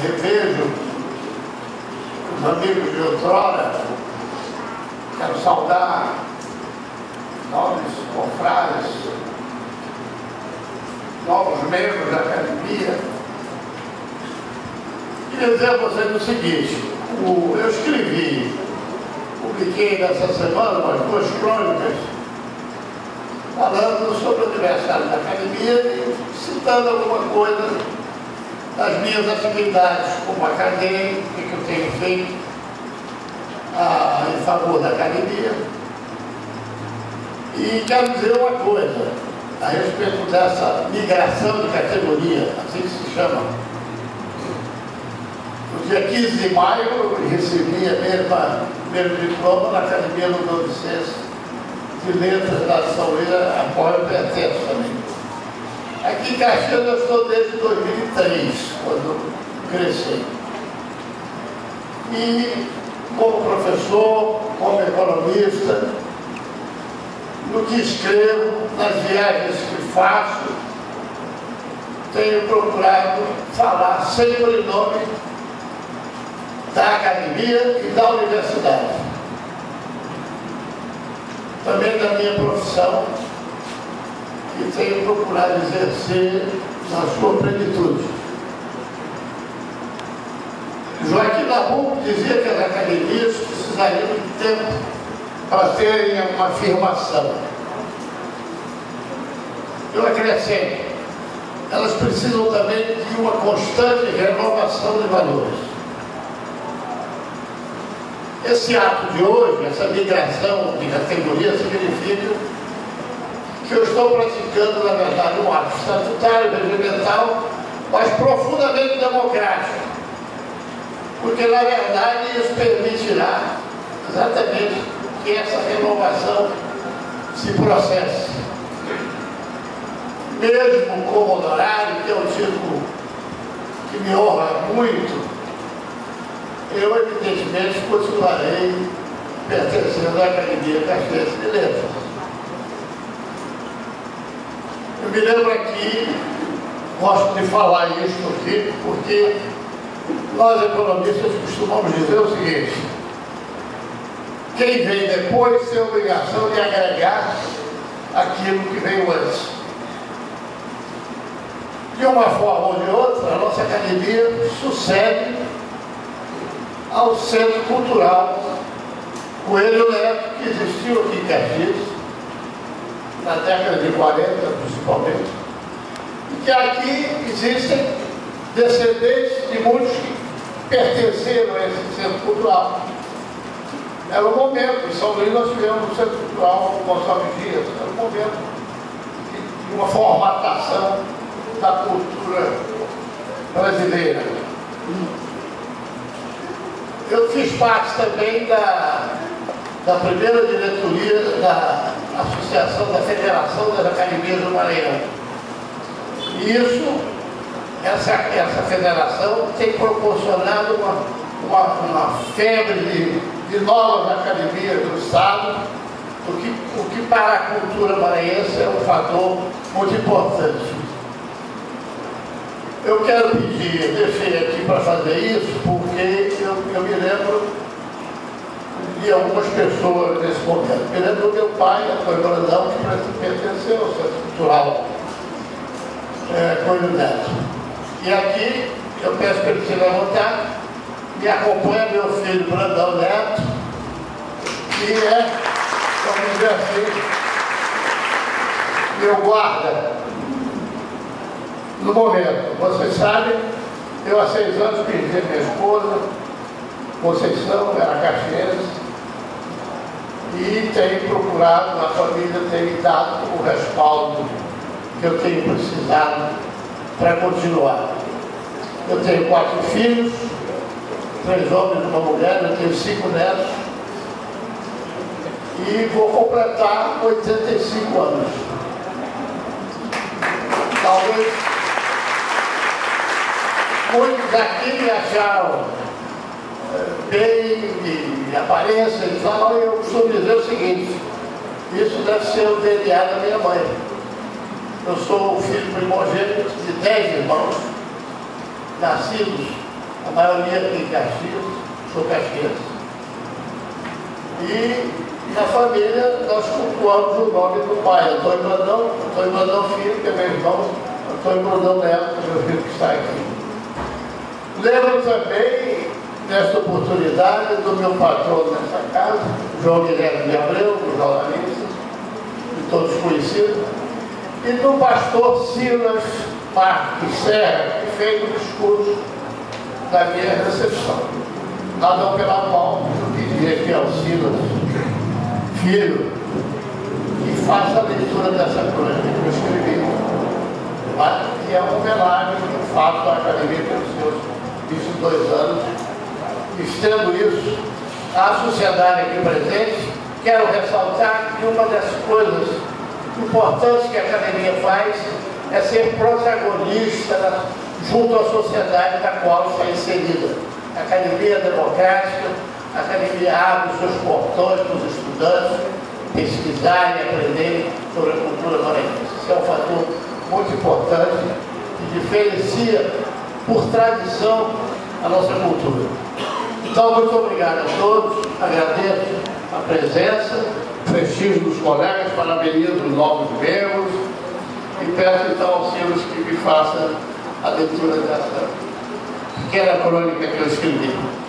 revejo os amigos de outrora. Quero saudar nobres confrades, novos membros da academia. Queria dizer a vocês o seguinte: eu escrevi, publiquei nessa semana umas 2 crônicas falando sobre o aniversário da academia e citando alguma coisa das minhas atividades como acadêmico, que eu tenho feito em favor da academia. E quero dizer uma coisa a respeito dessa migração de categoria, assim que se chama. No dia 15 de maio, eu recebi o mesmo diploma na Academia Ludovicense de Letras da Saueira, a qual eu pertenço também. Aqui em Caxias eu estou desde 2003, quando cresci. E como professor, como economista, no que escrevo, nas viagens que faço, tenho procurado falar sempre em nome da academia e da universidade. Também da minha profissão, que tenho procurado exercer na sua plenitude. Joaquim Nabuco dizia que as academias precisariam de tempo para terem uma afirmação. Eu acrescento, elas precisam também de uma constante renovação de valores. Esse ato de hoje, essa migração de categoria, significa que eu estou praticando, na verdade, um ato estatutário, regimental, mas profundamente democrático. Porque, na verdade, isso permitirá exatamente que essa renovação se processe. Mesmo como honorário, que é um título que me honra muito, eu, evidentemente, continuarei pertencendo à Academia Caxiense de Letras. Eu me lembro aqui, gosto de falar isso aqui, porque nós, economistas, costumamos dizer o seguinte: quem vem depois tem a obrigação de agregar aquilo que veio antes. De uma forma ou de outra, a nossa academia sucede ao Centro Cultural Coelho Neto, que existiu aqui em Caxias, na década de 40 principalmente, e que aqui existem descendentes de muitos que pertenceram a esse Centro Cultural. Era o momento, em São Luís nós tivemos um Centro Cultural Gonçalves Dias, era o momento de uma formatação da cultura brasileira. Eu fiz parte também da primeira diretoria da Associação da Federação das Academias do Maranhão. E essa federação tem proporcionado uma febre de novas academias do Estado, o que para a cultura maranhense é um fator muito importante. Eu quero pedir, deixei aqui para fazer isso, porque eu me lembro de algumas pessoas nesse momento. Me lembro do meu pai, Antônio Brandão, que pertenceu ao Centro Cultural Coelho Neto. E aqui, eu peço para ele se levantar, me acompanha meu filho Brandão Neto, que é, vamos dizer assim, meu guarda. No momento, vocês sabem, eu há 6 anos perdi a minha esposa, Conceição, era caxiense, e tenho procurado na família ter dado o respaldo que eu tenho precisado para continuar. Eu tenho 4 filhos, 3 homens e uma mulher, eu tenho 5 netos, e vou completar 85 anos. Talvez muitos aqui me acharam bem de aparência e tal, e eu costumo dizer o seguinte: isso deve ser o DNA da minha mãe. Eu sou o filho primogênito de 10 irmãos, nascidos a maioria aqui em Caxias, sou caxiense. E na família nós cultuamos o nome do pai, Antônio Brandão Filho, que é meu irmão, Antônio Brandão Neto, meu filho que está aqui. Lembro também, nesta oportunidade, do meu patrão nessa casa, João Guilherme de Abreu, jornalista, de todos conhecidos, e do pastor Silas Marques Serra, que fez o discurso da minha recepção. Razão pela qual eu pedi aqui ao Silas Filho que faça a leitura dessa crônica que eu escrevi, que é uma homenagem que eu faço à Academia pelos seus 22 anos. Estendo isso à sociedade aqui presente, quero ressaltar que uma das coisas importantes que a Academia faz é ser protagonista junto à sociedade da qual está inserida. A Academia Democrática, a Academia abre os seus portões para os estudantes pesquisarem e aprenderem sobre a cultura maranhense. Isso é um fator muito importante que diferencia, por tradição, a nossa cultura. Então, muito obrigado a todos, agradeço a presença, o prestígio dos colegas, parabenizo os novos membros e peço então aos senhores que me façam a leitura dessa pequena crônica que eu escrevi.